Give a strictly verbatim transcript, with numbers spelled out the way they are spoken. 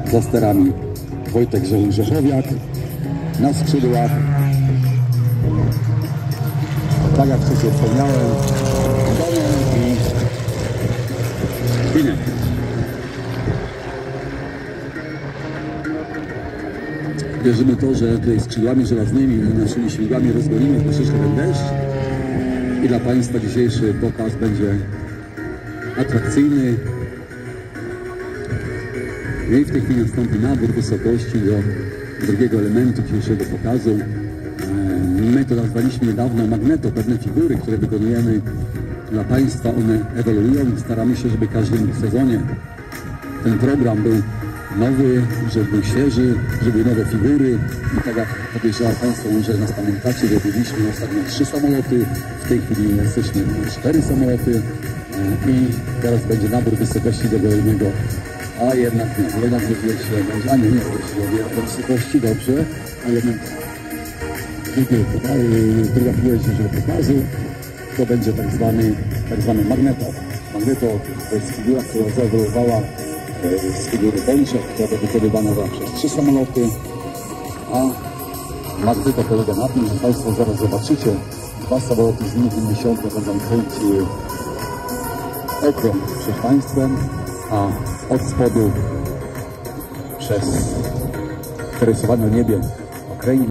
za sterami Wojtek Rzechowiak, na skrzydłach, tak jak wcześniej wspomniałem, Daniel i Szpinek. Wierzymy to, że tutaj skrzydłami żelaznymi i naszymi siłami rozgonimy troszeczkę ten deszcz i dla Państwa dzisiejszy pokaz będzie atrakcyjny. I w tej chwili nastąpi nabór wysokości do drugiego elementu dzisiejszego pokazu. My to nazwaliśmy niedawno magneto, pewne figury, które wykonujemy dla Państwa, one ewoluują i staramy się, żeby w każdym sezonie ten program był nowy, żeby był świeży, żeby były nowe figury. I tak jak podejrzewam Państwo, że nas pamiętacie, robiliśmy ostatnio trzy samoloty, w tej chwili jesteśmy cztery samoloty i teraz będzie nabór wysokości do kolejnego. A jednak nie, jednak nie wiecznie będzie, a nie, nie wiecznie, wysokości, dobrze, a jednak druga chwila dzisiejszego pokazu to będzie tak zwany, tak zwany magneto. Magneto to jest figura, która zaewoluowała z figury Bączek, która będzie wykonywana przez trzy samoloty, a magneto polega na tym, że Państwo zaraz zobaczycie, dwa samoloty z minutą dziesiątą będą kręciły okrąg przed Państwem, a od spodu przez rysowane niebie okręgi